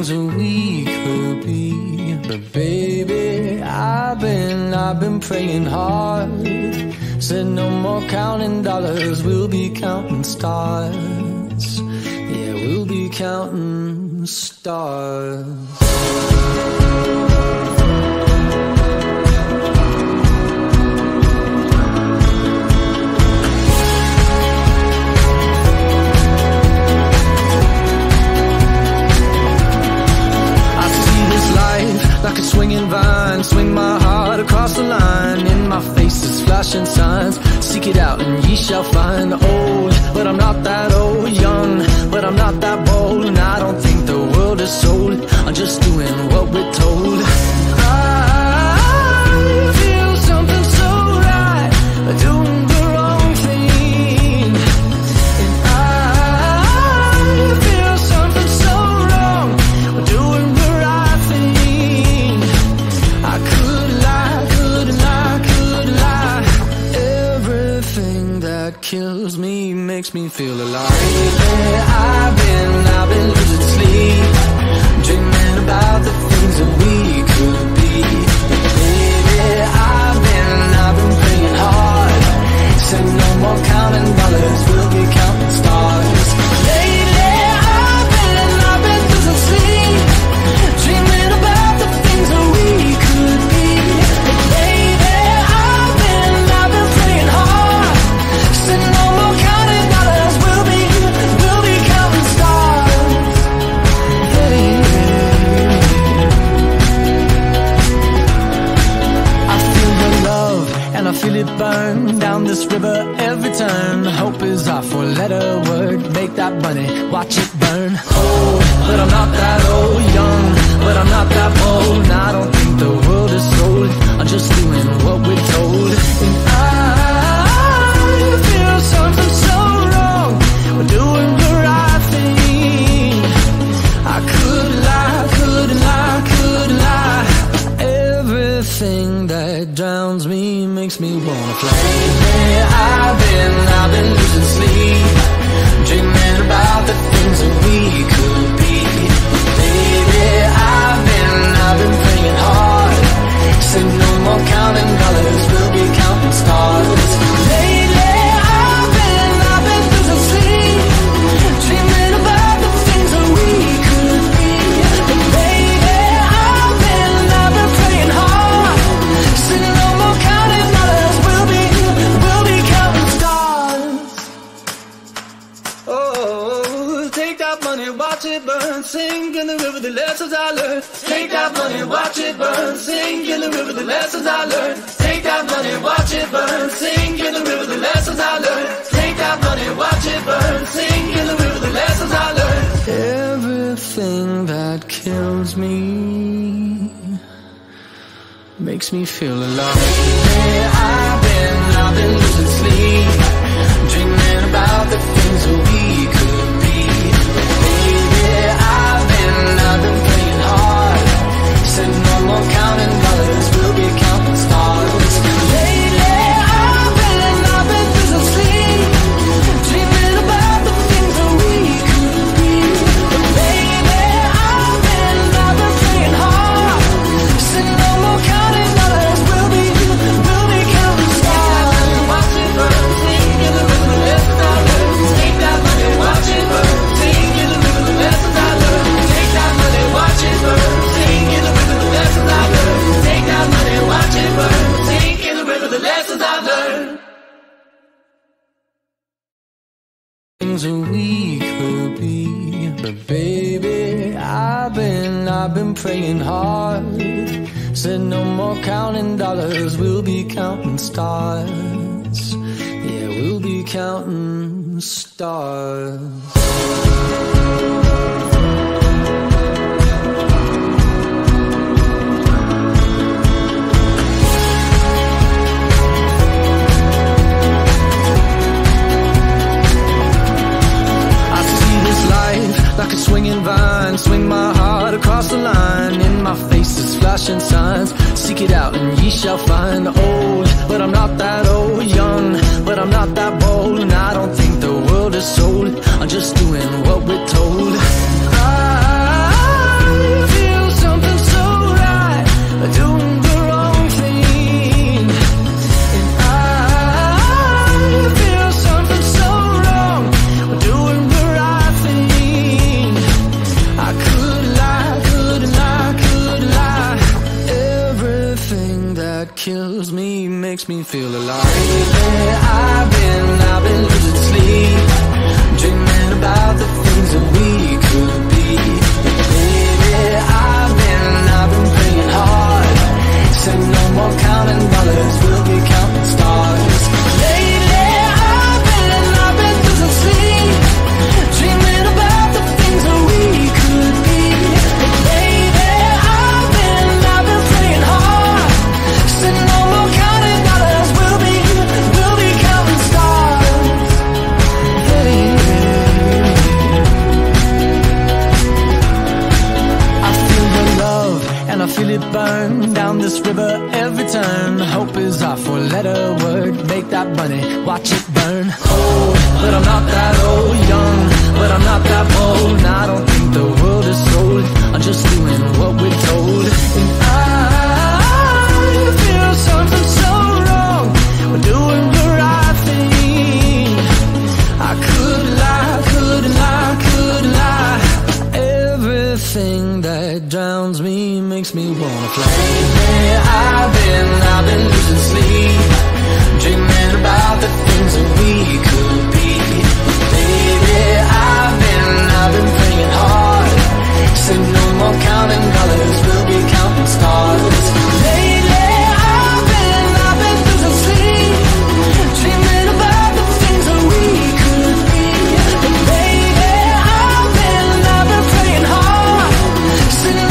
things that we could be. But baby, I've been praying hard. Said no more counting dollars, we'll be counting stars. Yeah, we'll be counting stars. Like a swinging vine, swing my heart across the line. In my face is flashing signs. Seek it out and ye shall find. Old, but I'm not that old. Young, but I'm not that bold. And I don't think the world is sold. I'm just doing what we're told. I feel something so right, doing the wrong thing. And I feel something so wrong, doing the right thing. I could lie, could lie, could lie. Everything that kills me makes me feel alive. I've been losing sleep, dreaming about the things that we could be. Baby, I've been praying hard. Said no more counting dollars, we'll be counting stars. Lately, I've been losing sleep, dreaming about the things that we could be. Baby, I've been praying hard. Said no more counting dollars, we'll be counting stars. Hey. I feel your love and I feel it burn down this river every turn. Hope is our four-letter word. Make that money, watch it burn. Old, but I'm not that old. Young, but I'm not that bold. And I don't think the world is sold. I'm just doing what we're told. And I feel something so wrong. We're doing the right thing. I could lie, could lie, could lie. Everything that drowns me makes me wanna fly. I've been losing sleep, dreaming about the things that we could be. Baby, I've been praying hard. Said no more counting dollars, we'll be counting stars. Lately, I've been losing sleep, dreaming about the things that we could be. Baby, I've been praying hard. Said no more counting dollars, we'll be counting stars. Oh, take that money, watch it burn. Sing in the river the lessons I learned. Take that money, watch it burn. Sing in the river the lessons I learned. Take that money, watch it burn. Sing in the river the lessons I learned. Take that money, watch it burn. Sing in the river the lessons I learned. Everything that kills me makes me feel alive. I've been losing sleep, dreaming about the things that we could be. Baby, I've been praying hard. Said no more counting dollars, we'll be counting stars. Lately, I've been losing sleep, dreaming about the things that we could be. Baby, I've been praying hard. Said no more counting dollars, we'll be counting stars. Watch it burn, sing in the river the lessons I learned. Take that money, watch it burn, sing in the river the lessons I learned. Take that money, watch it burn, sing in the river the lessons I learned. Take that money, watch it burn, sing in the river the lessons I learned. Things that we could be, but baby, I've been praying hard. Said no more counting dollars, we'll be counting stars. Yeah, we'll be counting stars. Like a swinging vine, swing my heart across the line. In my face is flashing signs. Seek it out and ye shall find. Old, but I'm not that old. Young, but I'm not that bold. And I don't think the world is sold. I'm just doing what we're told. I makes me feel alive. Lately I've been losing sleep, dreaming about the things that we could be. Lately I've been praying hard, said no more counting dollars, we'll be counting stars. Lately I've been losing sleep, dreaming about the things that we could be. Lately I've been praying hard, said no more counting dollars, we'll be counting stars. I feel the love and I feel it burn down this river every turn. Hope is our four-letter word, make that money, watch it burn. Old, but I'm not that old. Young, but I'm not that bold. And I don't think the world is sold, I'm just doing what we're told. And I feel something so wrong, we're doing the right thing. I could lie, couldn't lie, could lie. Everything that drowns me makes me wanna fly. Lately I've been losing sleep, dreaming about the things that we could be. Lately I've been praying hard, said no more counting dollars, we'll be counting stars. Lately I've been losing sleep, dreaming about the things that we could be. Lately I've been praying hard, said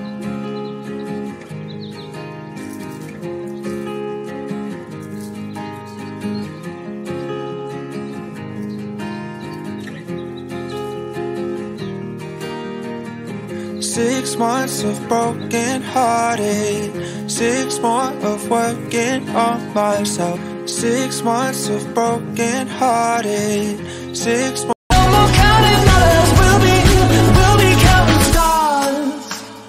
Six months of broken hearted, 6 more of working on myself. 6 months of broken hearted, 6 more. no more counting dollars, we'll be counting stars.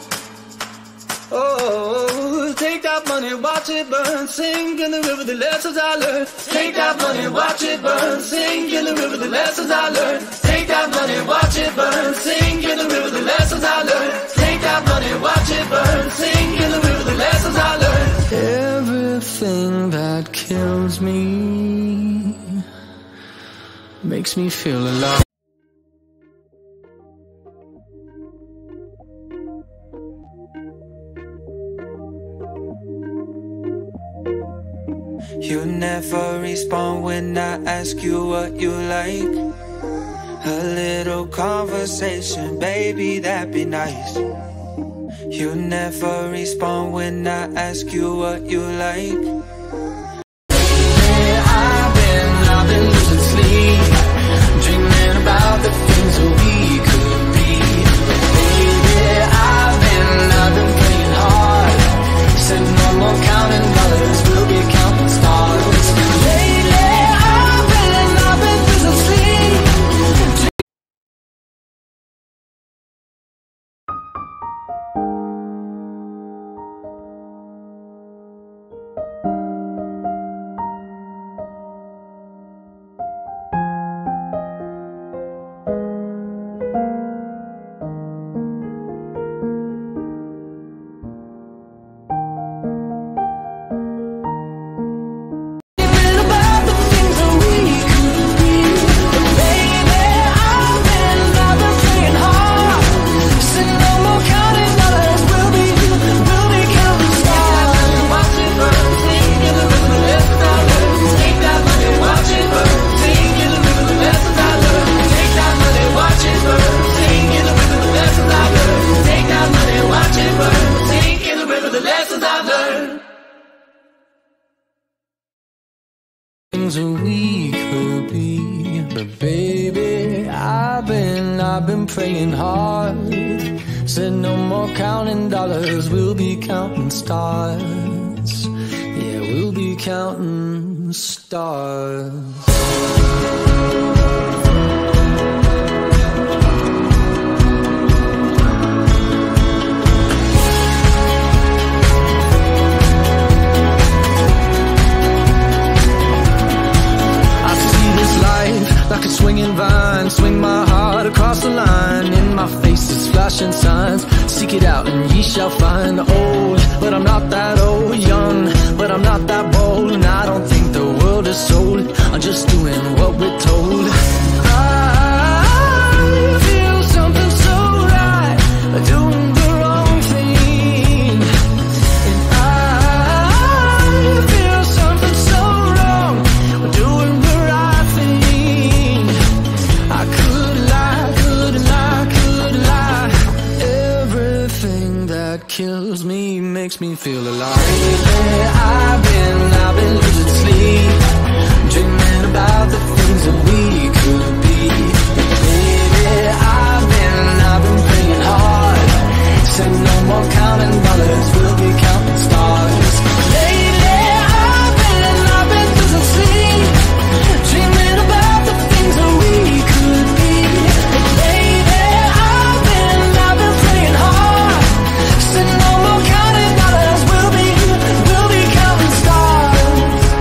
Oh, take that money, watch it burn, sing in the river the lessons I learned. Take that money, watch it burn, sing in the river the lessons I learned. Take that money, watch it burn, sing in the river the lessons I learned. Take that money, watch it burn, sing in the river the lessons I learned. Everything that kills me makes me feel alive. You never respond when I ask you what you like. A little conversation, baby, that'd be nice. You never respond when I ask you what you like. I've been losing sleep, dreaming about the things that we could be. Baby, I've been praying hard, said no more counting dollars, we'll be counting stars. Lately I've been losing sleep. We could be, but baby, I've been praying hard, said no more counting dollars, we'll be counting stars. Yeah, we'll be counting stars. Like a swinging vine, swing my heart across the line. In my face is flashing signs. Seek it out and ye shall find. Old, but I'm not that old. Young, but I'm not that bold. And I don't think the world is sold. I'm just doing what we're told. I feel something so right, doing the wrong thing. And I feel something so wrong, doing the right thing. I could lie, could lie, could lie. Everything that kills me makes me feel alive. Lately I've been losing sleep, dreaming about the things that we could be. Baby, I've been praying hard. Said no more counting dollars, we'll be counting stars. Lately I've been losing sleep, dreaming about the things that we could be. Baby, I've been praying hard. Said no more counting dollars, we'll be counting stars.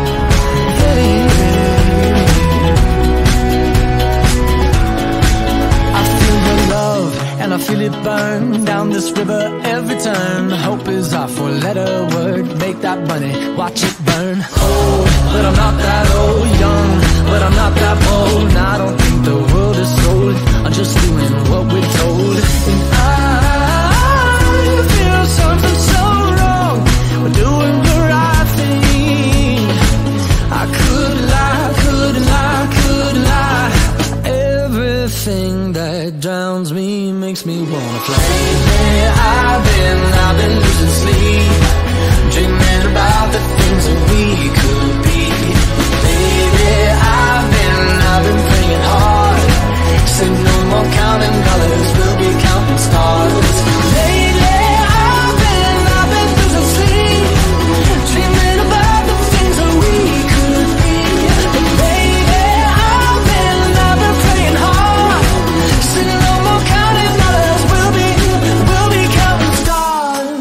I feel the love and I feel it burn down this river every turn. Hope is our four-letter word. Make that money, watch it burn. Old, but I'm not that old. Young, but I'm not that bold. And I don't think the world is sold. I'm just doing what we're told. And I feel something so wrong. We're doing the right thing. I could lie, could lie, could lie. Everything that drowns me makes me wanna fly. Lately I've been losing sleep, dreaming about the things that we could be. Baby, I've been praying hard. Said no more counting dollars, we'll be counting stars. Lately I've been losing sleep, dreaming about the things that we could be. Baby, I've been praying hard. Said no more counting dollars, we'll be counting stars.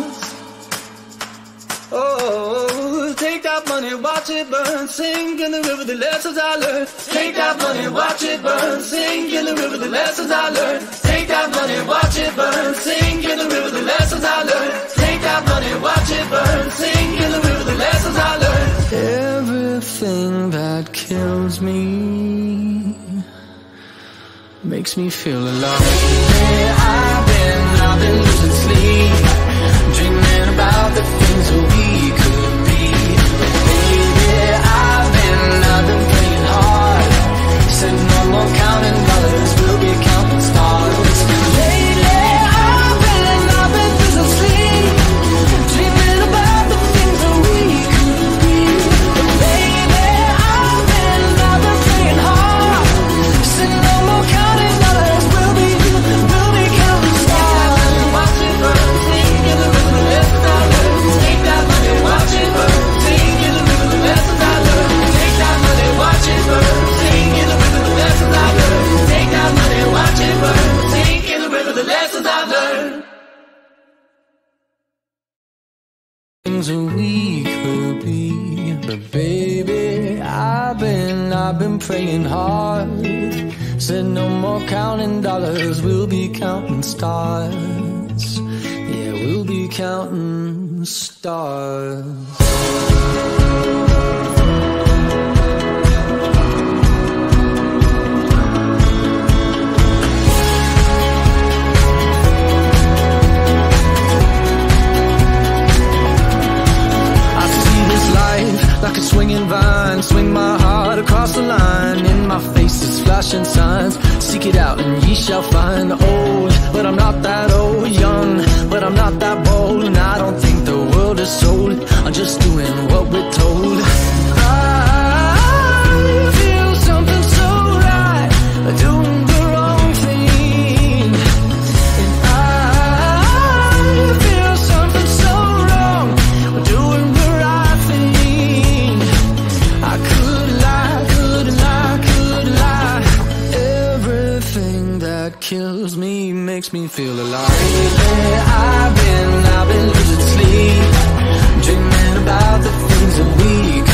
Oh, take that money, watch it burn, sink in the river, the lessons I learned. Take that money, watch it burn, sink in the river, the lessons I learned. Take that money, watch it burn, sink in the river, the lessons I learned. Take that money, watch it burn, sink in the river, the lessons I learned. Everything that kills me makes me feel alive. Hey, I've been losing sleep, dreaming about the things that we could be. Baby, I've been praying hard. Said no more counting dollars, we'll be counting stars. Lately I've been losing sleep, dreaming about the things that we could be. Baby, I've been praying hard. Said no more counting dollars, we'll be counting stars. Watch it burn, sing in the river, the lessons I learned. Take that money, watch it burn, sing in the river, the lessons I learned. Take that money, watch it burn, sing in the river, the lessons I learned. Take that money, watch it burn, sing in the river, the lessons I learned. Things that we could be, but baby, I've been praying hard. Said no more counting dollars, we'll be counting stars. Yeah, we'll be counting stars. Like a swinging vine, swing my heart across the line. In my face is flashing signs. Seek it out and ye shall find. Old, but I'm not that old. Young, but I'm not that bold. And I don't think the world is sold. I'm just doing what we're told. I feel something so right, doing the wrong thing. And I feel something so wrong, doing the right thing. I could lie, could lie, could lie. Everything that kills me makes me feel alive. Lately I've been losing sleep, dreaming about the things that we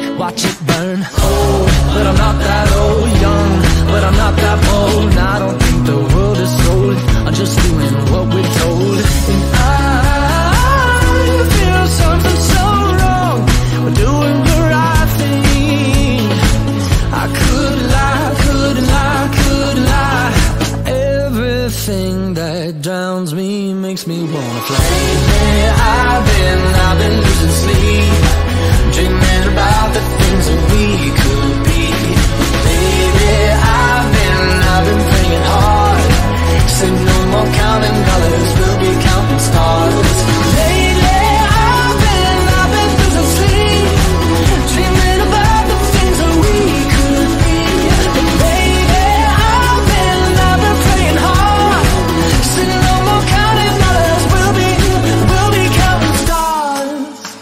watch it burn. Old, but I'm not that old. Young, but I'm not that bold. And I don't think the world is sold. I'm just doing what we're told. And I feel something so wrong. We're doing the right thing. I could lie, could lie, could lie. Everything that drowns me makes me wanna fly. I've been losing sleep, dreaming about the things that we could be. Baby, I've been praying hard. Said no more counting dollars, we'll be counting stars. Lately, I've been losing sleep, dreaming about the things that we could be. But baby, I've been praying hard. Said no more counting dollars, we'll be counting stars.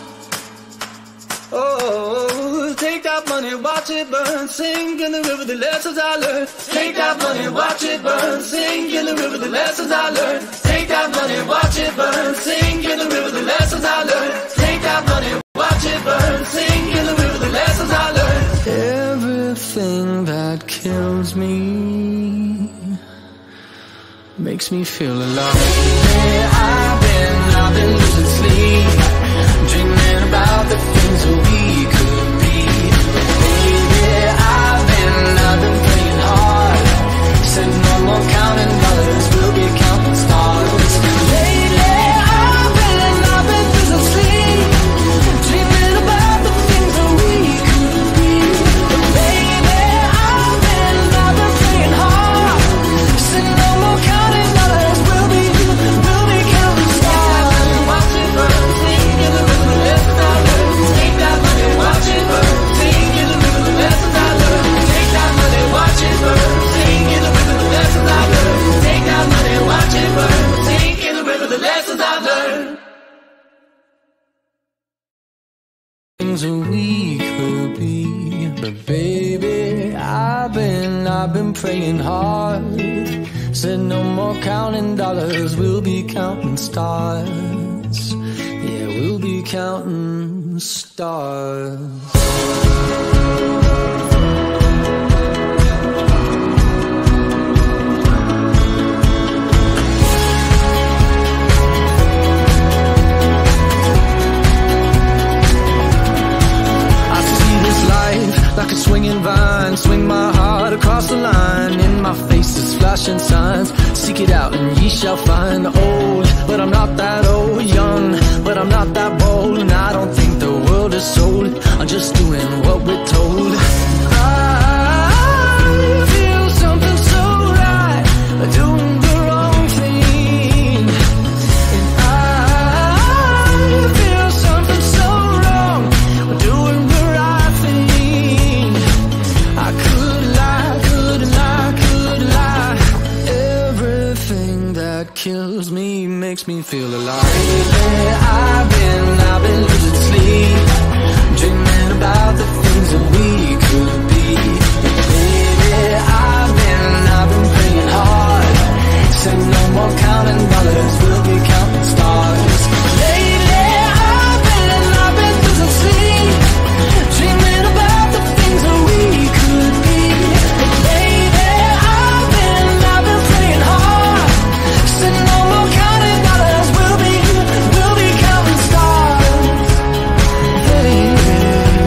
Oh, take that money, watch it burn, sink in the river, the lessons I learned. Take that money, watch it burn, sink in the river, the lessons I learned. Take that money, watch it burn, sink in the river, the lessons I learned. Take that money, watch it burn, sink in the river, the lessons I learned. Everything that kills me makes me feel alive. I've been losing sleep, dreaming about the things that we could be. Baby, I've been praying hard. Said no more counting dollars, we'll be counting stars. Lately, I've been losing sleep, dreaming about the things that we could be. But baby, I've been praying hard. Said no more counting dollars, we'll be counting stars. Watch it burn, sing in the river, the lessons I learned. Take that money, watch it burn, sing in the river, the lessons I learned. Take that money, watch it burn, sing in the river, the lessons I learned. Take that money, watch it burn, sing in the river, the lessons I learned. Things that we could be, but baby, I've been praying hard. Said no more counting dollars, we'll be counting stars. Yeah, we'll be counting stars. Like a swinging vine, swing my heart across the line. In my face is flashing signs. Seek it out and ye shall find. Old, but I'm not that old. Young, but I'm not that bold. And I don't think the world is sold. I'm just doing what we're told. I feel something so right, doing the wrong thing. And I feel something so wrong, doing the right thing. I could lie, could lie, could lie. Everything that kills me makes me feel alive. I've been losing sleep, dreaming about the things that we could be. Baby, I've been praying hard. Said no more counting dollars, we'll be counting stars. Lately, I've been losing sleep, dreaming about the things that we could be. Baby, I've been praying hard. Said no more counting dollars, we'll be counting stars. Baby,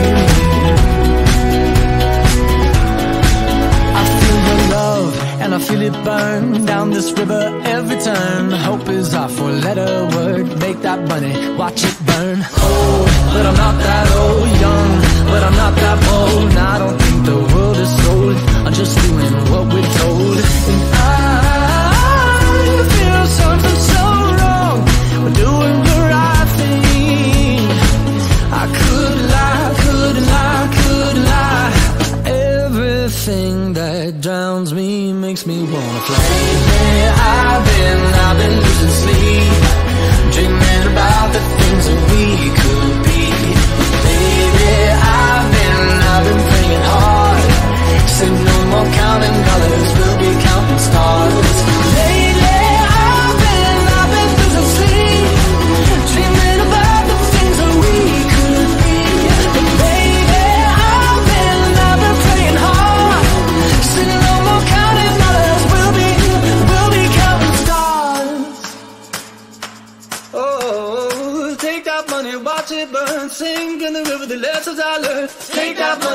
I feel your love and I feel it burn down this river every turn. Hope is our four-letter word. Make that money, watch it burn. Old, but I'm not that old. Young, but I'm not that bold. And I don't think the world is sold. I'm just doing what we're told. And I feel something so wrong. We're doing the right thing. I could lie, could lie, could lie. Everything that drowns me makes me wanna fly. I've been losing sleep, dreaming about the things that we could be. Baby, I've been praying hard. Said no more counting dollars, we'll be counting stars. Lately, I've been losing sleep, dreaming about the things that we could be. But baby,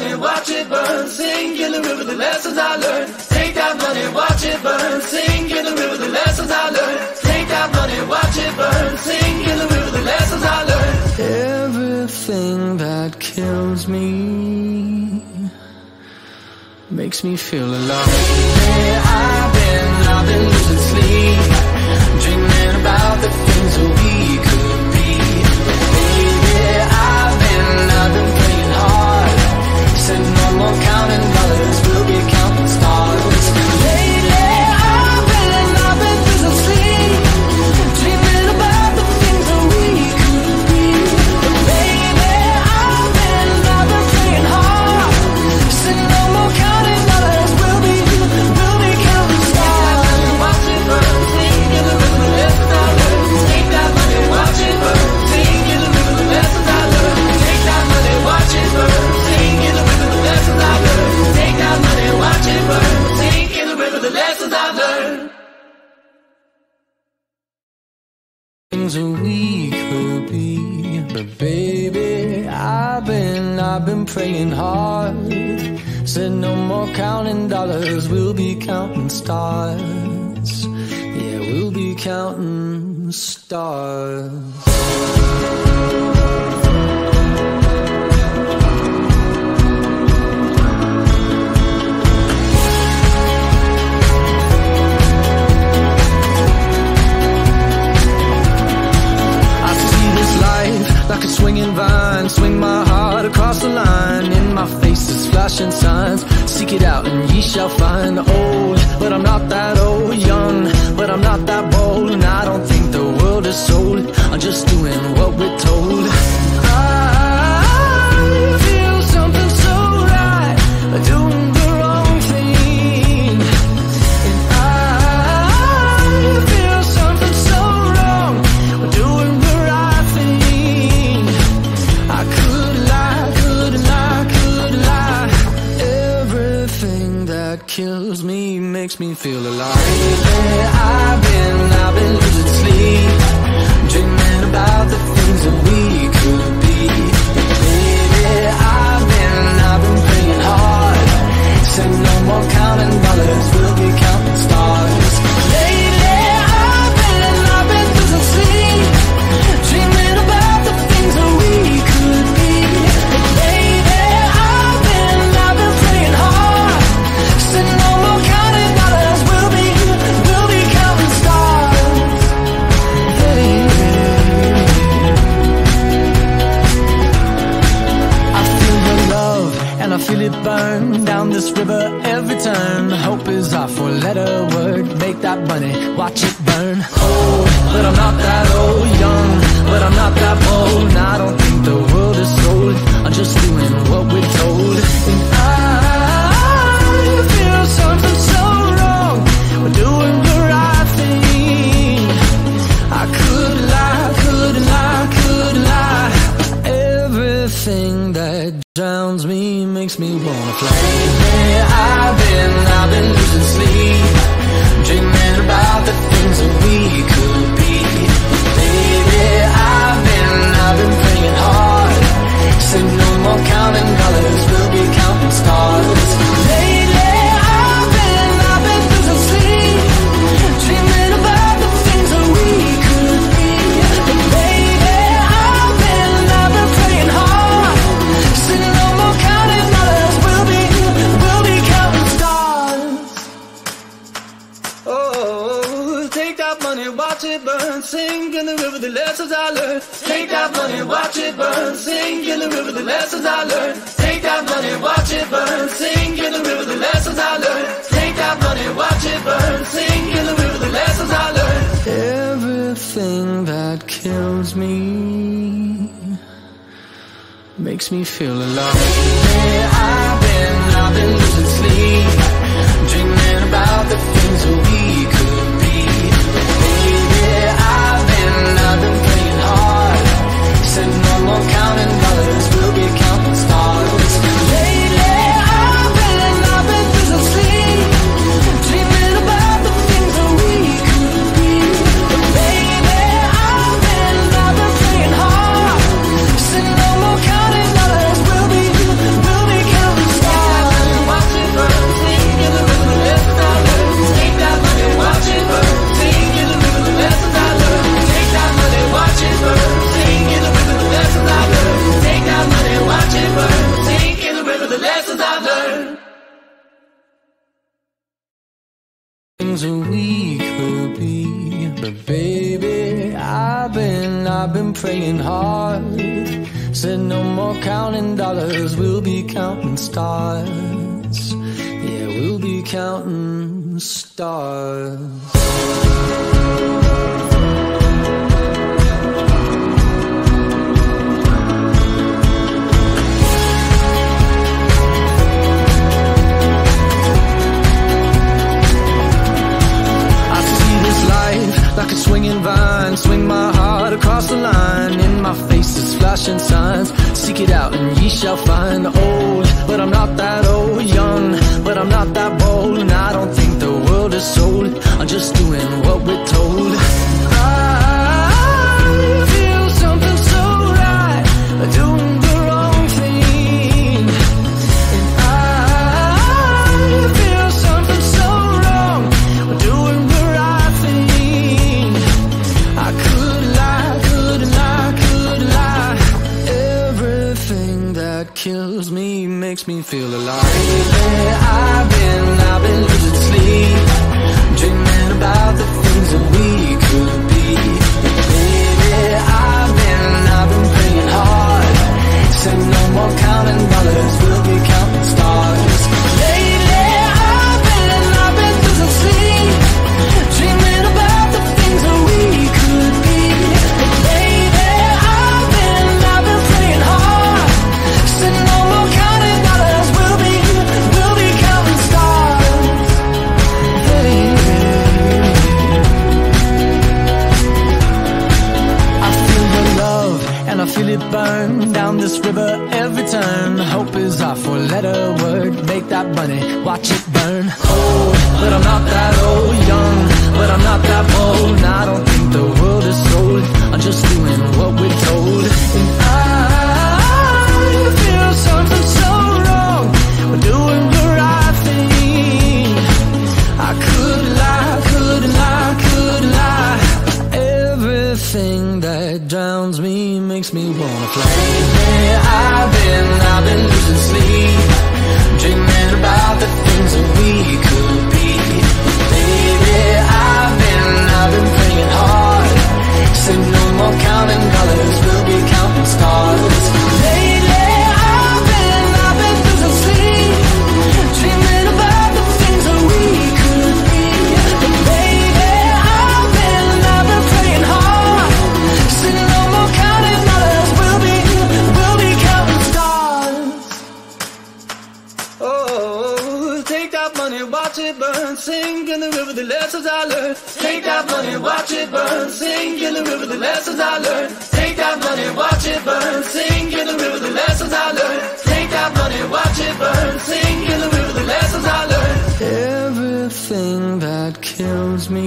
money, watch it burn. Sing in the river the lessons I learned. Take that money, watch it burn. Sing in the river the lessons I learned. Take that money, watch it burn. Sing in the river the lessons I learned. Everything that kills me makes me feel alive. Yeah, I've been losing sleep, dreaming about the things that we could be. Baby, I've been praying hard. Said no more counting dollars, we'll be counting stars. Lately, I've been losing sleep, dreaming about the things that we could be. Baby, I've been praying hard. Said no more counting dollars, we'll be counting stars. Watch it burn, sing in the river the lessons I learned. Take that money, watch it burn, sing in the river the lessons I learned. Take that money, watch it burn, sing in the river the lessons I learned. Take that money, watch it burn, sing in the river the lessons I learned. Things that we could be, but baby, I've been praying hard. Said no more counting dollars, we'll be counting stars. Yeah, we'll be counting stars. Like a swinging vine, swing my heart across the line. In my face is flashing signs. Seek it out and ye shall find. Old, but I'm not that old. Young, but I'm not that bold. And I don't think the world is sold. I'm just doing what we're told. I feel something so right, doing the wrong thing. And I feel something so wrong, doing the right thing. I could lie, could lie, could lie. Everything that kills me makes me feel alive. Yeah, I've been losing sleep, dreaming about the things that we could be. Baby, I've been praying hard. Said no more counting dollars, we'll be counting stars. Lately, I've been losing sleep, dreaming about the things that we could be. Baby, I've been praying hard. Said no more counting dollars, we'll be counting stars. Baby, I feel your love and I feel it burn down this river every turn. Hope is our four-letter word. Make that money, watch it burn. Old, but I'm not that old. Young, but I'm not that bold. And I don't think the world is sold. I'm just doing what we're told. And I feel something so wrong. We're doing the right thing. I could lie, could lie, could lie. Everything that drowns me makes me wanna fly. Yeah, I've been losing sleep, dreaming about the things that we could be. Baby, I've been praying hard. Said no more counting dollars, we'll be counting stars. Lately, I've been losing sleep, dreaming about the things that we could be. Baby, I've been praying hard. Said no more counting dollars, we'll be counting stars. Oh, take that money, watch it burn. Sing in the river the lessons I learned. Take that money, watch it burn. Sing in the river the lessons I learned. Take that money, watch it burn. Sing in the river the lessons I learned. Take that money, watch it burn. Sing in the river the lessons I learned. Everything that kills me makes me feel alive. Yeah, I've been losing sleep, dreaming about the things that we could be. Baby, I've been praying hard. Said no more counting dollars, we'll be counting stars. Lately, I've been losing sleep, dreaming about the things that we could be. Baby, I've been praying hard. Said no more counting dollars, we'll be things that we could be. But baby, I've been praying hard. Said no more counting dollars, we'll be counting stars. Yeah, we'll be counting stars. Like a swinging vine, swing my heart across the line. In my face is flashing signs. Seek it out and ye shall find. Old, but I'm not that old. Young, but I'm not that bold. And I don't think the world is sold. I'm just doing what we're told. I feel something so right, doing the wrong thing. And I feel something so wrong, doing the right thing. I could lie, could lie, could lie. Everything that kills me makes me feel alive. I've been losing sleep, dreaming about the things that we could be. Baby, I've been praying hard. Said no more counting dollars, we'll be counting stars. Lately, I've been losing sleep, dreaming about the things that we could be. Baby, I've been praying hard. Said no more counting dollars, we'll be counting stars. Baby, I feel your love and I feel it burn down this river every turn. Hope is our four-letter word. Make that money, watch it burn. Old, but I'm not that old. Young, but I'm not that bold. And I don't think the world is sold. I'm just doing what we're told. And I feel something so wrong. We're doing the right thing. I could lie, could lie, could lie. Everything that drowns me makes me wanna fly. I've been losing sleep, dreaming about the things that we could be. Baby, I've been praying hard. Said no more counting dollars, we'll be counting stars. Lately, I've been losing sleep, dreaming about the things that we could be. But baby, I've been praying hard. Said no more counting dollars, we'll be counting stars. Oh, take that money, watch it burn, sink in the river the lessons I learned. Take that money, watch it burn, sink in the river the lessons I learned. Take that money, watch it burn, sink in the river the lessons I learned. Take that money, watch it burn, sink in the river the lessons I learned. Everything that kills me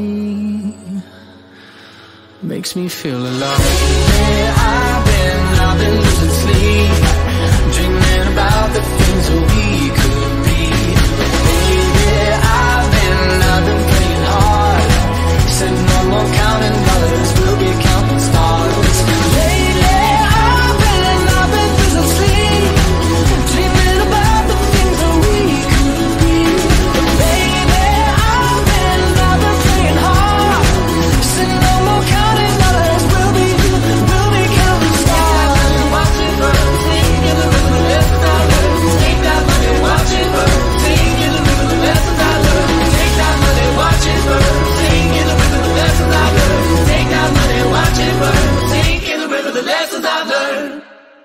makes me feel alive. I've been losing sleep, dreaming about the things that we could be. Baby, I've been praying hard. Said no more counting dollars, we'll be counting stars. Lately, I've been losing sleep, dreaming about the things that we could be. Baby, I've been praying hard. Said no more counting dollars, we'll be counting stars. Watch it burn, sing in the river, the lessons I learned. Take that money, watch it burn, sing in the river, the lessons I learned. Take that money, watch it burn, sing in the river, the lessons I learned. Take that money, watch it burn, sing in the river, the lessons I learned.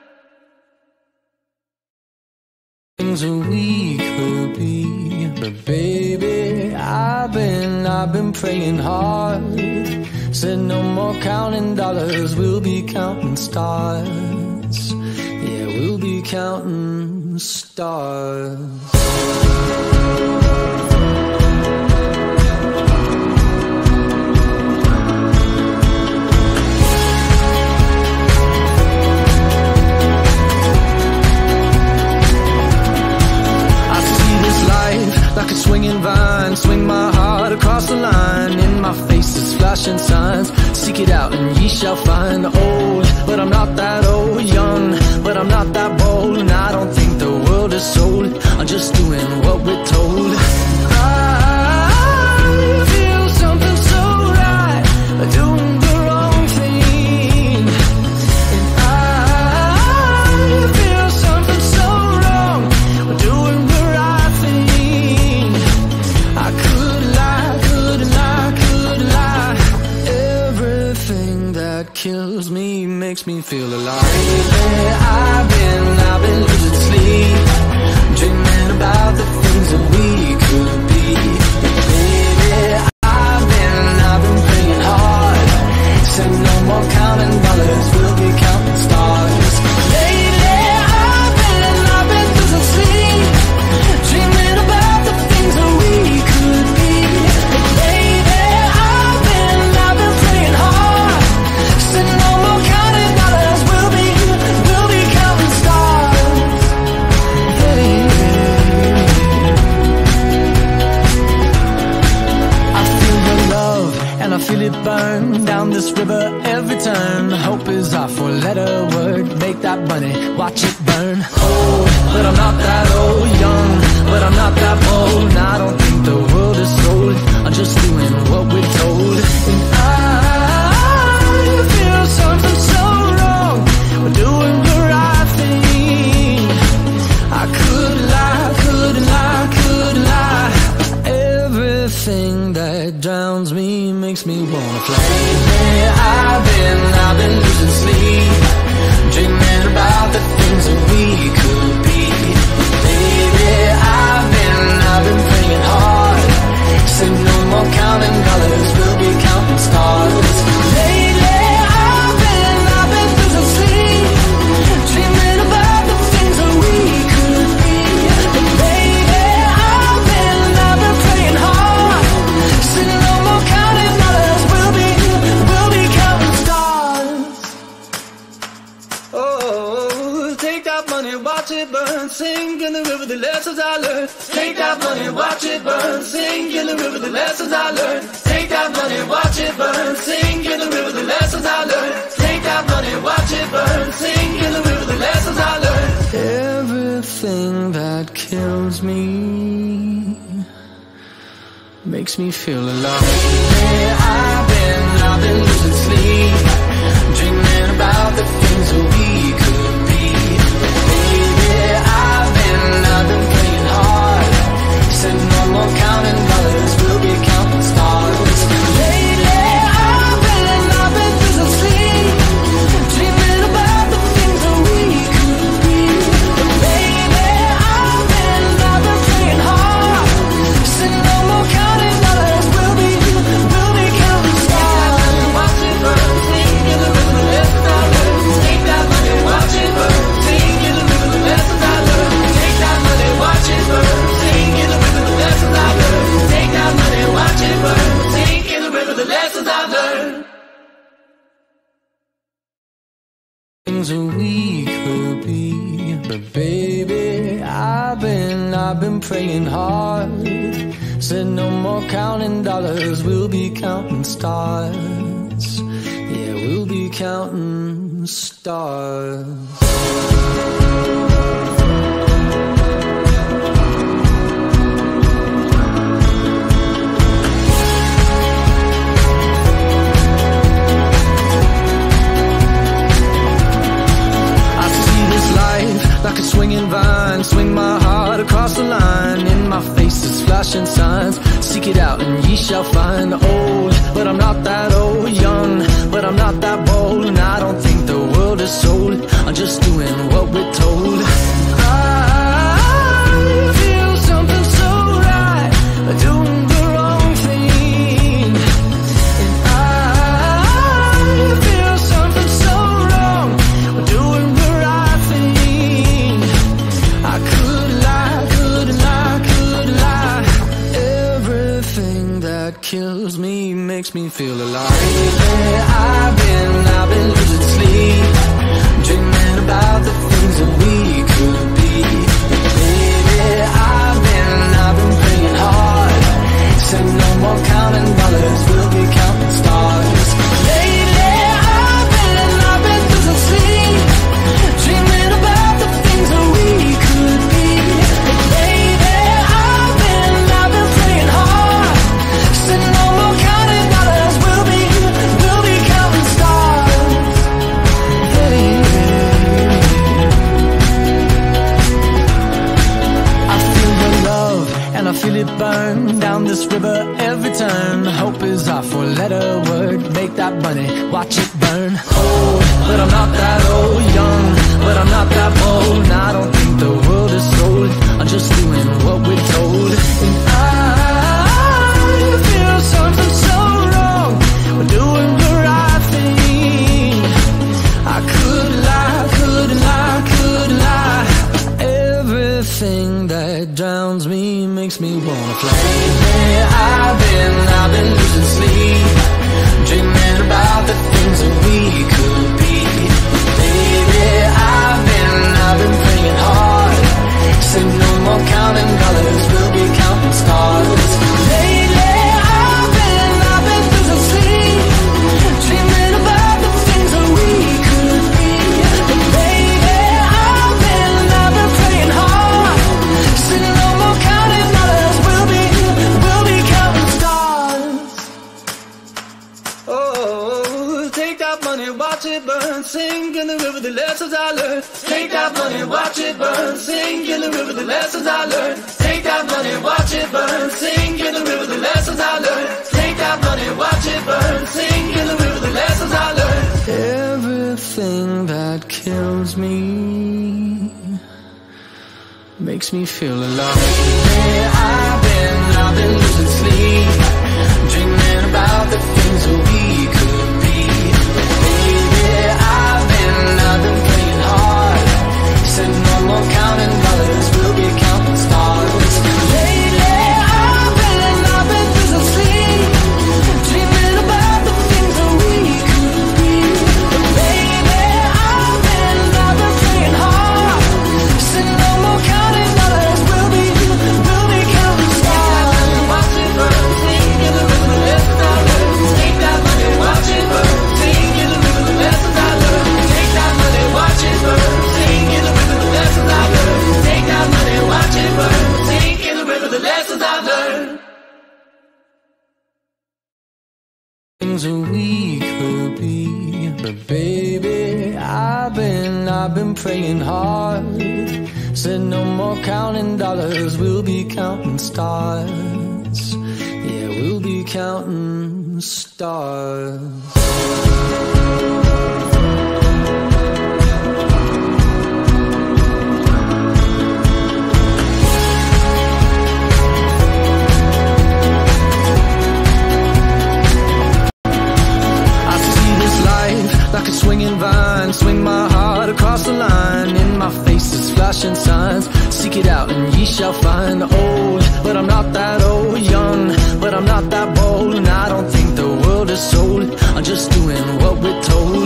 Things that we could be, but baby, I've been praying hard. Said no more counting dollars, we'll be counting stars. Yeah, we'll be counting stars. Like a swinging vine, swing my heart across the line. In my face is flashing signs. Seek it out and ye shall find. Old, but I'm not that old. Young, but I'm not that bold. And I don't think the world is sold. I'm just doing what we're told. I me feel alive. Lately I've been losing sleep, dreaming about the things that we could be. Lately I've been praying hard, said no more counting dollars, we'll be counting stars. Lately I've been losing sleep, dreaming about the things that we could be. Lately I've been praying hard, said no more counting dollars, we'll be counting stars. I feel the love and I feel it burn down this river every turn. Hope is our four-letter word, make that money, watch it burn. Old, but I'm not that old. Young, but I'm not that bold. And I don't think the world is sold, I'm just doing what we're told. And I feel something so wrong, we're doing the right thing. I could lie, could lie, could lie. Everything that drowns me makes me wanna fly. Lately I've been losing sleep, dreaming about the things that we could be. Baby, I've been praying hard, said no more counting dollars, we'll be counting stars. Lately I've been losing sleep, dreaming about the things that we could be. Baby, I've been praying hard, said no more counting dollars, we'll be counting stars. Oh, take that money, watch it burn, sing in the river the lessons I learned. Take that money, watch it burn, sing in the river the lessons I learned. Take that money, watch it burn, sing in the river the lessons I learned. Take that money, watch it burn, sing in the river the lessons I learned. Everything that kills me makes me feel alive. Lately I've been losing sleep, dreaming about the things that we could be. Baby, I've been praying hard, said no more counting dollars, we'll be counting stars. Lately I've been losing sleep, dreaming about the things that we could be. Baby, I've been praying hard, said no more counting dollars, we'll be counting stars. Watch it burn, sing in the river the lessons I learned. Take that money, watch it burn, sing in the river the lessons I learned. Take that money, watch it burn, sing in the river the lessons I learned. Take that money, watch it burn, sing in the river the lessons I learned. Things that we could be, but baby, I've been praying hard, said no more counting dollars, we'll be counting stars. Yeah, we'll be counting stars. Like a swinging vine, swing my heart across the line. In my face is flashing signs, seek it out and ye shall find. Old, but I'm not that old. Young, but I'm not that bold. And I don't think the world is sold, I'm just doing what we're told. I feel something so right, doing the wrong thing. And I feel something so wrong, doing the right thing. I could lie, could lie, could lie. Everything that kills me makes me feel alive. Lately I've been losing sleep, dreaming about the things that we could be. Baby, I've been praying hard, said no more counting dollars, we'll be counting stars. Lately I've been losing sleep, dreaming about the things that we could be. Baby, I've been praying hard, said no more counting dollars, we'll be counting stars. Hey. I feel the love and I feel it burn down this river every turn. Hope is our four-letter word. Make that money, watch it burn. Old, but I'm not that old. Young, but I'm not that bold. And I don't think the world is sold. I'm just doing what we're told. And I feel something so wrong. We're doing the right thing. I could lie, could lie, could lie. Everything that drowns me makes me wanna fly. I've been losing sleep, dreaming about the things that we could be. Baby, I've been praying hard. Said no more counting dollars, we'll be counting stars. Lately, I've been losing sleep, dreaming about the things that we could be. But baby, I've been praying hard. Said no more counting dollars, we'll be counting stars. Oh, take that money, watch it burn. Sink in the river, the lessons I learned. Take that money, watch it burn. Sink in the river, the lessons I learned. Take that money, watch it burn. Sink in the river, the lessons I learned. Take that money, watch it burn. Sink in the river, the lessons I learned. Everything that kills me makes me feel alive. Hey, I've been losing sleep, dreaming about the things that we could be. Baby, I've been playing hard. Said no more counting dollars, we'll be counting stars. Lately, I've been losing sleep, dreaming about the things that we could be. But baby, I've been playing hard. Said no more counting dollars, we'll be counting stars. Watch it burn, sing in the river, the lessons I learned. Take that money, watch it burn, sing in the river, the lessons I learned. Take that money, watch it burn, sing in the river, the lessons I learned. Take that money, watch it burn, sing in the river, the lessons I learned. Things that we could be, but baby, I've been praying hard. Said no more counting dollars, we'll be counting stars. Yeah, we'll be counting stars. Like a swinging vine, swing my heart across the line. In my face is flashing signs. Seek it out and ye shall find. Old, but I'm not that old. Young, but I'm not that bold. And I don't think the world is sold. I'm just doing what we're told.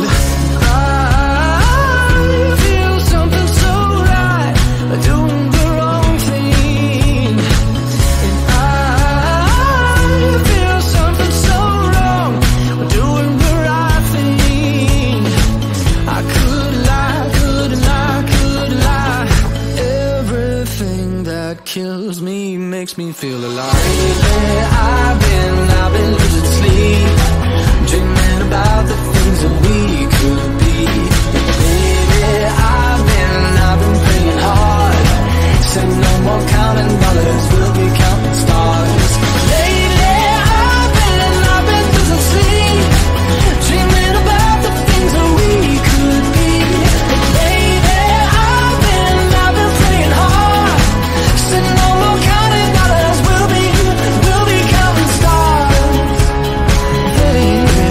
I feel something so right, doing the wrong thing. And I feel something so wrong, doing the right thing. I could lie, could lie, could lie. Everything that kills me makes me feel alive. I've been losing sleep, dreaming about the things that we could be. Baby, I've been praying hard. Said no more counting dollars, we'll be counting stars. Lately, I've been losing sleep, dreaming about the things that we could be. But baby, I've been praying hard. Said no more counting dollars, we'll be counting stars. Baby,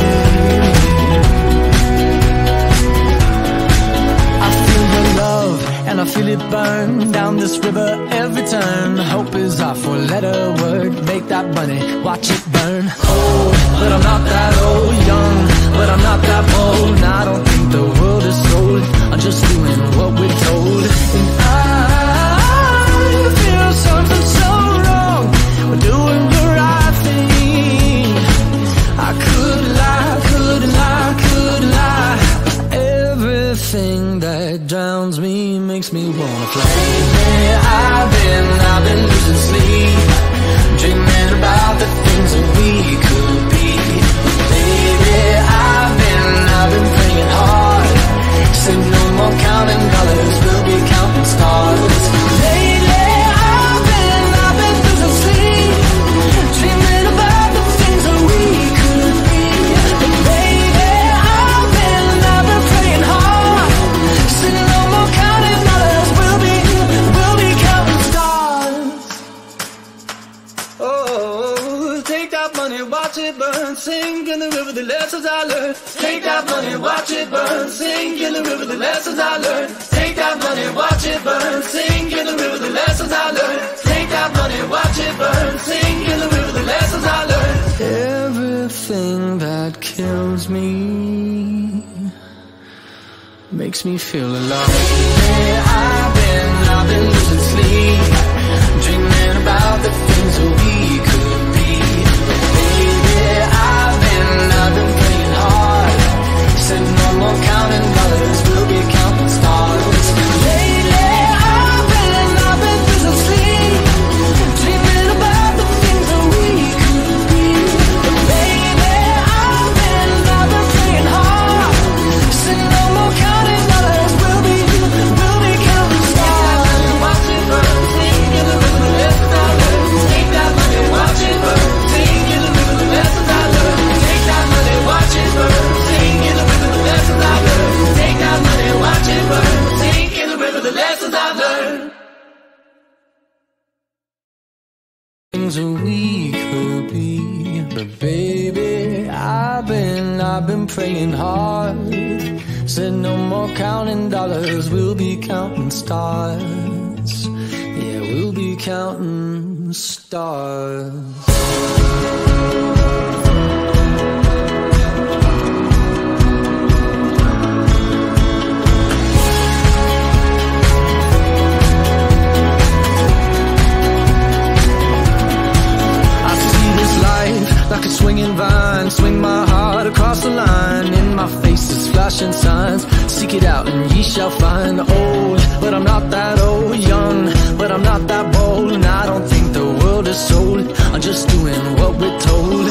I feel the love and I feel it burn down this river every turn. Hope is our four-letter word. Make that money, watch it burn. Old, but I'm not that old. Young, but I'm not that bold. And I don't think the world is sold. I'm just doing what we're told. And I feel something so wrong. We're doing the right thing. I could lie, could lie, could lie. Everything that drowns me makes me wanna fly. I've been losing sleep, dreaming about the things that we could be. Baby, I've been praying hard. Said no more counting dollars, it burn. Sink in the river, the lessons I learned. Take that money, watch it burn. Sink in the river, the lessons I learned. Take that money, watch it burn. Sink in the river, the lessons I learned. Take that money, watch it burn. Sink in the river, the lessons I learned. Everything that kills me makes me feel alive. Hey, I've been losing sleep, dreaming about the things that we could be. Baby, I've been playing hard. Said no more counting dollars, we'll be counting stars. Lately, I've been losing sleep, dreaming about the things that we could be. Baby, I've been playing hard. Said no more counting dollars, we'll be counting stars. Watch it burn, sing in the river, the lessons I learned. Take that money, watch it burn, sing in the river, the lessons I learned. Take that money, watch it burn, sing in the river, the lessons I learned. Take that money, watch it burn, sing in the river, the lessons I learned. Things that we could be, but baby, I've been praying hard. Said no more counting dollars, we'll be counting stars. Yeah, we'll be counting stars. Like a swinging vine, swing my heart across the line. In my face is flashing signs. Seek it out and ye shall find. Old, but I'm not that old. Young, but I'm not that bold. And I don't think the world is sold. I'm just doing what we're told.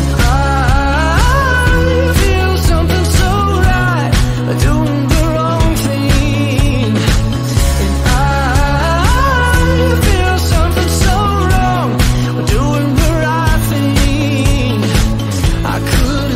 I feel something so right, doing the wrong thing. And I feel something so wrong, doing the right thing. I could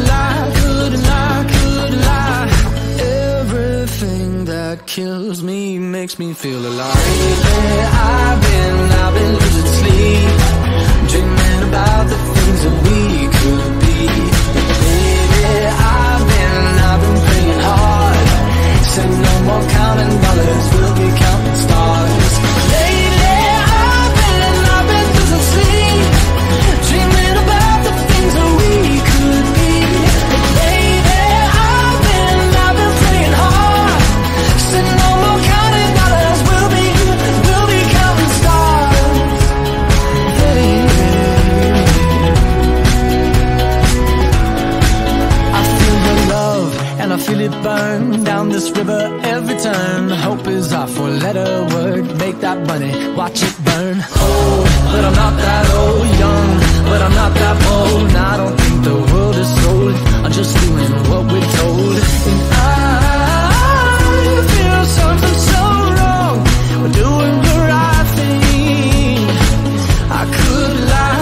lie. Everything that kills me makes me feel alive. Lately, I've been losing sleep, dreaming about the things that we could be. Baby, I've been praying hard. Said no more counting dollars, we'll be counting stars. Lately, I've been losing sleep, dreaming about the things that we could be. Baby, I've been praying hard. Said no more counting dollars, we'll be counting stars. I feel the love and I feel it burn down this river every turn. Hope is our four-letter word. Make that money, watch it burn. Old, but I'm not that old. Young, but I'm not that bold. And I don't think the world is sold. I'm just doing what we're told. And I feel something so wrong. We're doing the right thing. I could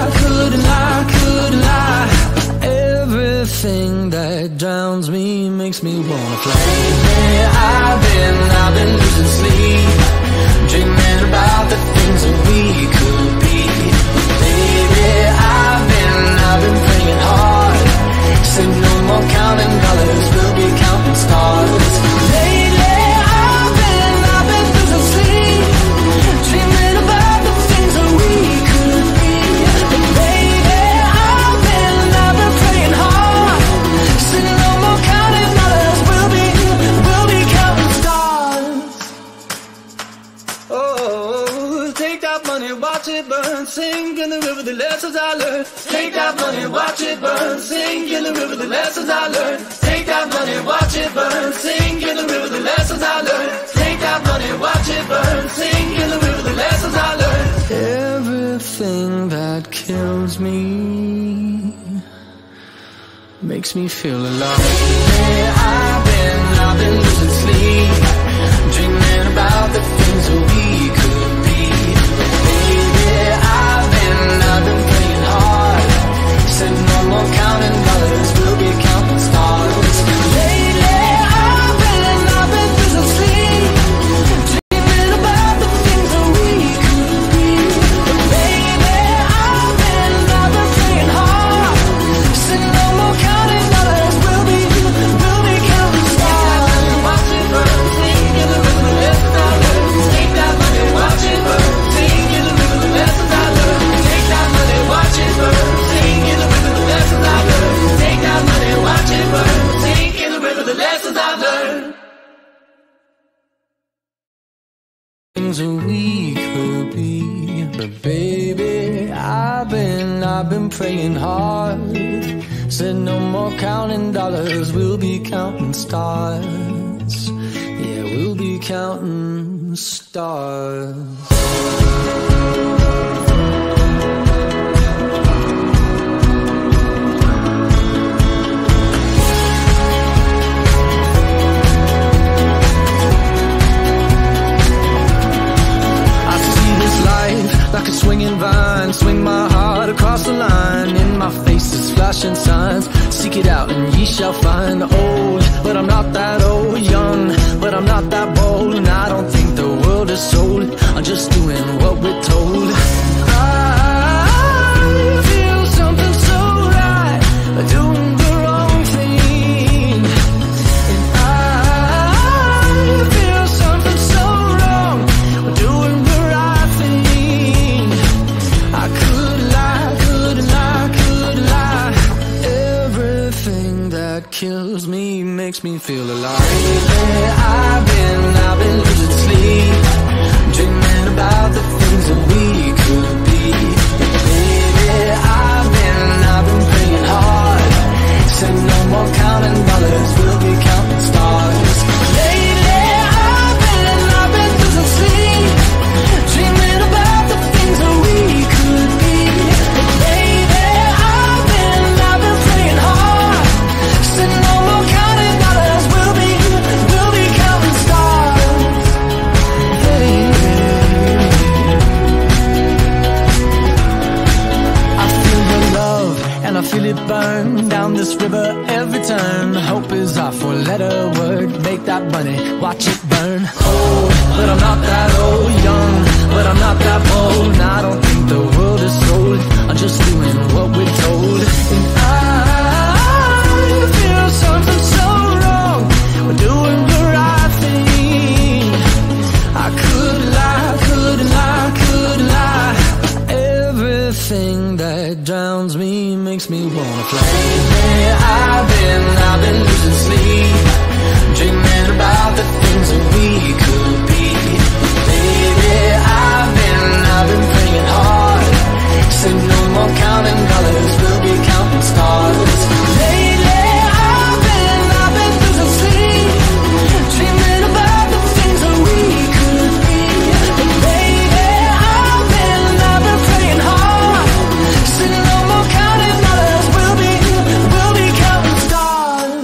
lie. Everything that drowns me makes me wanna fly. Lately, I've been losing sleep, dreaming about the things that we could be. Baby, I've been praying hard. Said no more counting dollars, we'll be counting stars. Lately, I've been losing sleep, dreaming about the things that we could be. Baby, I've been praying hard. Said no more counting dollars, we'll be counting stars. Oh, take that money, watch it burn. Sink in the river, the lessons I learned. Take that money, watch it burn. Sink in the river, the lessons I learned. Take that money, watch it burn. Sink in the river, the lessons I learned. Take that money, watch it burn. Sink in the river, the lessons I learned. Everything that kills me makes me feel alive. Hey, I've been losing sleep, dreaming about the things that we could be. Baby, I've been playing hard. Said no more counting dollars, we'll be counting stars. Lately, I've been losing sleep, dreaming about the things that we could be. Baby, I've been playing hard. Said But baby, I've been praying hard. Said no more counting dollars, we'll be counting stars. Yeah, we'll be counting stars. Like a swinging vine, swing my heart across the line. In my face is flashing signs. Seek it out and ye shall find. Old, but I'm not that old. Young, but I'm not that bold. And I don't think the world is sold. I'm just doing what we're told. I feel something so right, doing the wrong thing. And I feel something so wrong, doing the right thing. I could lie, could lie, could lie. Everything that kills me makes me feel alive. Lately I've been losing sleep, dreaming about the things that we could be. Baby, I've been praying hard. Said no more counting dollars, we'll be counting stars. Lately I've been losing sleep, dreaming about the things that we could be. Baby, I've been praying hard. Said no more counting dollars, we'll be counting stars. Baby, I feel your love and I feel it burn down this river every turn. Hope is our four-letter word. Make that money, watch it burn. Old, but I'm not that old. Young, but I'm not that bold. And I don't think the world is sold. I'm just doing what we're told. And I feel something so wrong. We're doing the right thing. I could lie, could lie, could lie. Everything that drowns me makes me wanna fly. Lately I've been losing sleep, dreaming about the things that we could be. Baby, I've been praying hard. Said no more counting dollars, we'll be counting stars. Lately I've been losing sleep, dreaming about the things that we could be. Baby, I've been praying hard. Said no more counting dollars, we'll be counting stars.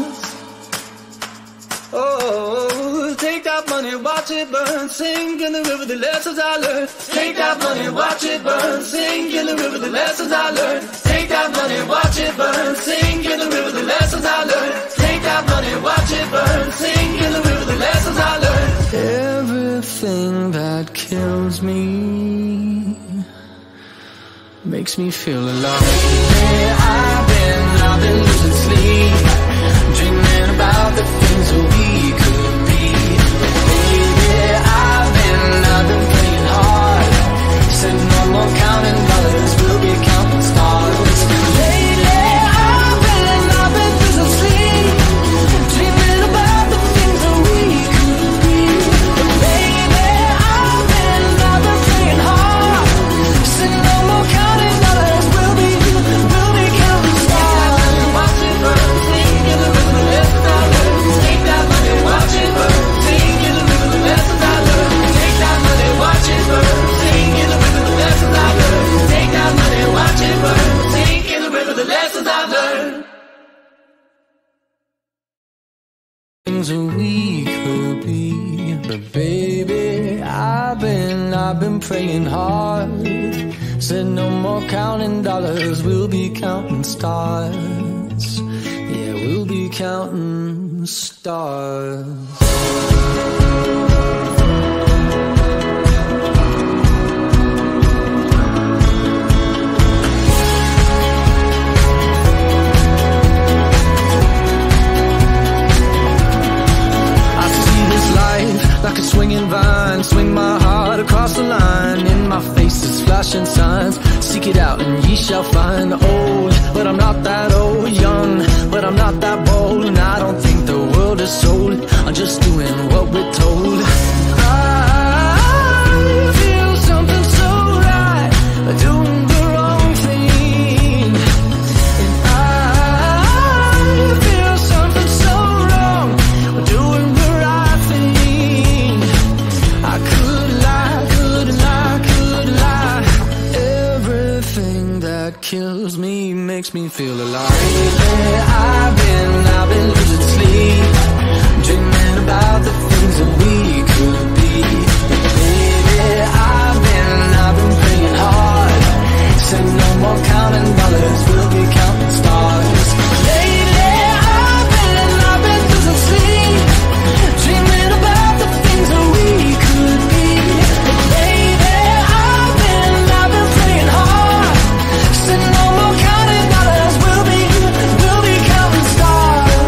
Oh, take that money, watch it burn, sink in the river, the lessons I learned. Take that money, watch it burn, sink in the river, the lessons I learned. Take that money, watch it burn, sink in the river, the lessons I learned. Take that money, watch it burn, sink in the river, the lessons I learned. Everything that kills me makes me feel alive. Hey, I've been losing sleep, dreaming about the things that we could be. Baby, I've been praying hard. Said no more counting dollars, we'll be counting stars. Lately I've been losing sleep, dreaming about the things that we could be. Baby, I've been praying hard. Said no more counting dollars, we'll be counting stars. Watch it burn, sing in the river, the lessons I learned. Take that money, watch it burn, sing in the river, the lessons I learned. Take that money, watch it burn, sing in the river, the lessons I learned. Take that money, watch it burn, sing in the river, the lessons I learned. Things that we could be, but baby, I've been praying hard. Said no more counting dollars, we'll be counting stars. Yeah, we'll be counting stars. Like a swinging vine, swing my heart across the line. In my face is flashing signs. Seek it out and ye shall find. Old, but I'm not that old. Young, but I'm not that bold. And I don't think the world is sold. I'm just doing what we're told. I feel something so right, makes me feel alive. Lately I've been losing sleep, dreaming about the things that we could be. Lately I've been praying hard, said no more counting dollars, we'll be counting stars. Lately I've been losing sleep, dreaming about the things that we could be. Lately I've been praying hard, said no more counting dollars, we'll be counting stars.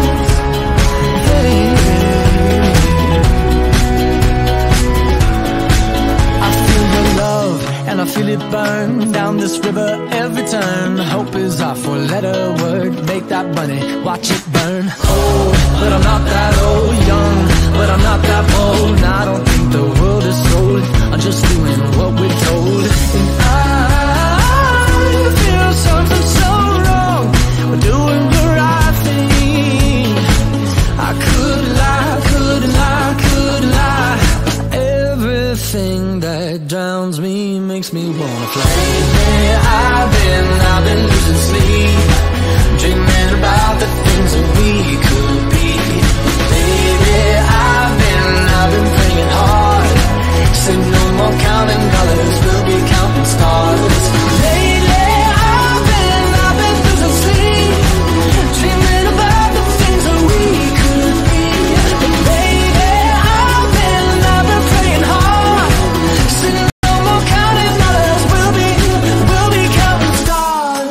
I feel the love and I feel it burn down this river every turn. Hope is our four-letter word, make that money, watch it burn. Old, but I'm not that old. Young, but I'm not that bold. And I don't think the world is sold, I'm just doing what we're told. And I feel something so wrong, we're doing the right thing. I could lie, couldn't lie, could lie. Everything that drowns me makes me wanna fly. Lately I've been losing sleep, dreaming about the things that we could be. Lately I've been praying hard, said no more counting dollars, we'll be counting stars. Lately I've been losing sleep, dreaming about the things that we could be. Lately I've been praying hard, said no more counting dollars, we'll be counting stars.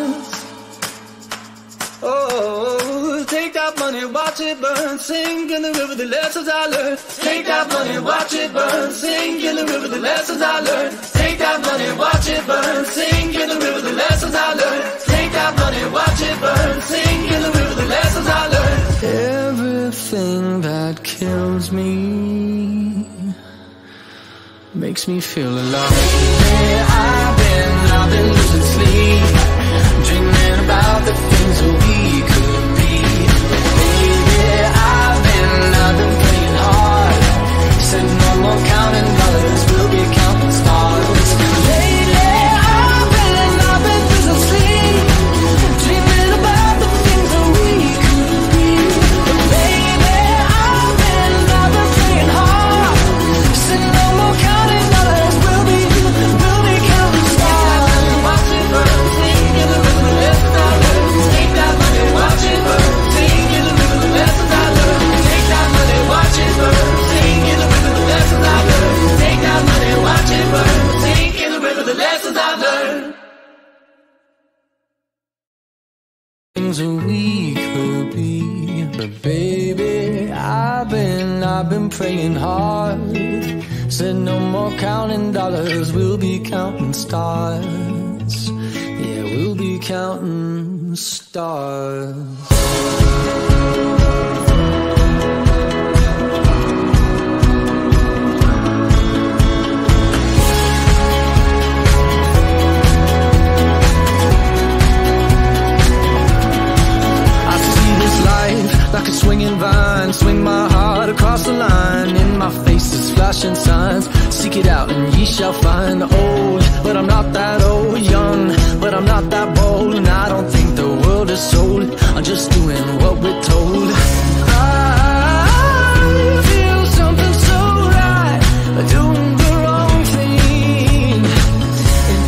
Oh, take that money, watch it burn, sink in the river the lessons I learned. Take that money, watch it burn, sink in the river the lessons I learned. Take that money, watch it burn, sink in the river the lessons I learned. Take that money, watch it burn, sink in the river the lessons I learned. Everything that kills me makes me feel alive. Lately I've been losing sleep, dreaming about the things that we could be. Lately I've been praying hard, said no more counting dollars, we'll be counting stars. Lately I've been losing sleep, dreaming about the things that we could be. Lately I've been praying hard, said no more counting dollars, we'll be counting stars. Watch it burn, sing in the river the lessons I learned. Take that money, watch it burn, sing in the river the lessons I learned. Take that money, watch it burn, sing in the river the lessons I learned. Take that money, watch it burn, sing in the river the lessons I learned. Things that we could be, but baby, I've been praying hard, said no more counting dollars, we'll be counting stars. Yeah, we'll be counting stars. Like a swinging vine, swing my heart across the line. In my face is flashing signs, seek it out and ye shall find. Old, but I'm not that old. Young, but I'm not that bold. And I don't think the world is sold, I'm just doing what we're told. I feel something so right, doing the wrong thing. And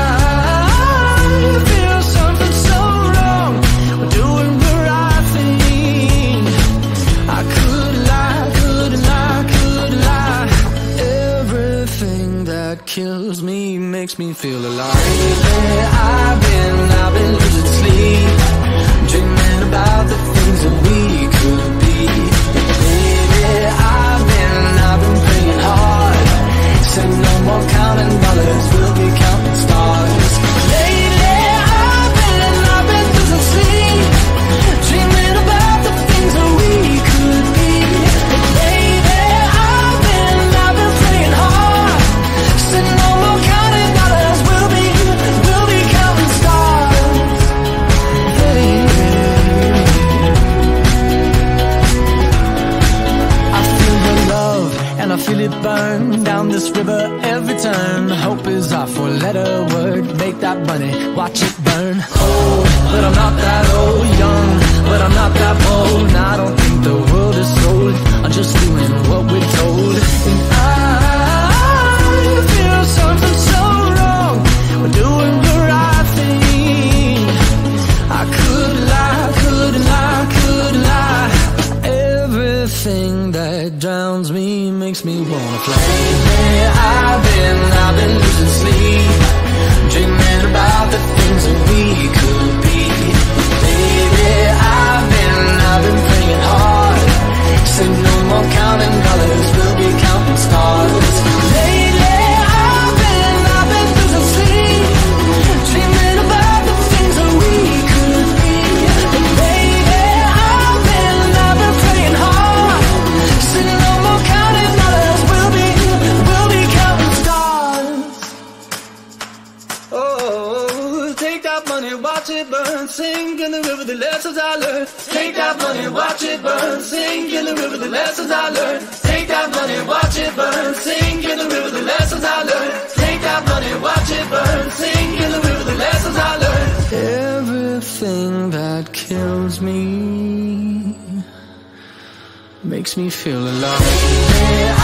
I feel something so wrong, doing the right thing. I could lie, couldn't lie, could lie. Everything that kills me makes me feel alive. Lately I've been losing sleep, dreaming about the things that we could be. Lately I've been praying hard, said no more counting dollars, we'll be counting stars. Lately I've been losing sleep, dreaming about the things that we could be. Lately I've been praying hard, said no more counting dollars, we'll be counting stars. I feel the love and I feel it burn down this river every turn. Hope is our four-letter word, make that money, watch it burn. Oh, but I'm not that old. Young, but I'm not that bold. And I don't think the world is sold. I'm just doing what we're told. And I feel something so wrong. We're doing the right thing. I could lie, could lie, could lie. Everything that drowns me makes me wanna fly. Lately I've been losing sleep, dreaming about the things that we could be. Baby, I've been praying hard. Said no more counting dollars, we'll be counting stars. Lately I've been losing sleep, dreaming about the things that we could be. Baby, I've been praying hard. Said no more counting dollars, we'll be counting stars. Oh, take that money, watch it burn, sink in the river, the lessons I learned. Take that money, watch it burn, sink in the river, the lessons I learned. Take that money, watch it burn, sink in the river, the lessons I learned. Take that money, watch it burn, sink in the river, the lessons I learned. Everything that kills me makes me feel alive.